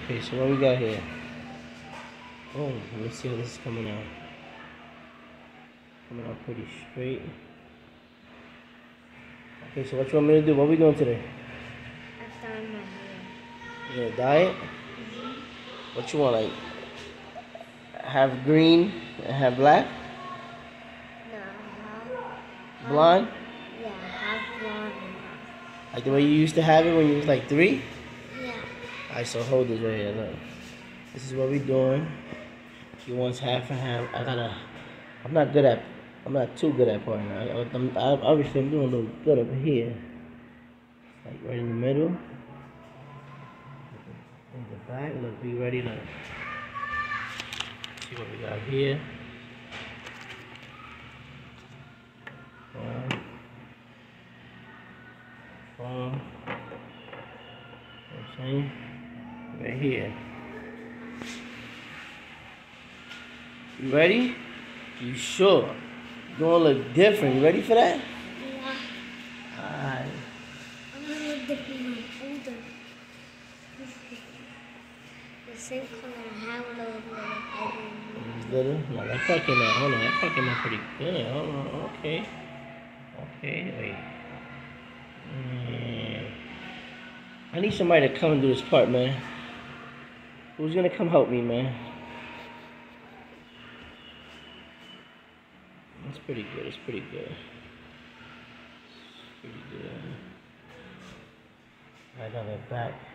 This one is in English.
Okay, so what we got here? Oh, let me see how this is coming out. Coming out pretty straight. Okay, so what you want me to do? What we doing today? I found my hair. You gonna dye it? What you want, like have green and have black? No, Blonde? yeah, half blonde. Like the way you used to have it when you was like 3? Yeah. Alright, so hold this right here, look. This is what we doing. She wants half and half. I'm not too good at parting. Obviously I'm doing a little good over here. Like right in the middle. In the back, look, be ready to see what we got here. You know what I'm saying? Right here. You ready? You sure? Gonna look different. You ready for that? Yeah. Alright. I'm gonna look different when I'm older. The same color I have when I was Little? No, that part came out. Hold on, that part came out pretty good. Hold on, okay. Okay, wait. I need somebody to come and do this part, man. Who's gonna come help me, man? It's pretty good. It's pretty good. It's pretty good. Right on the back.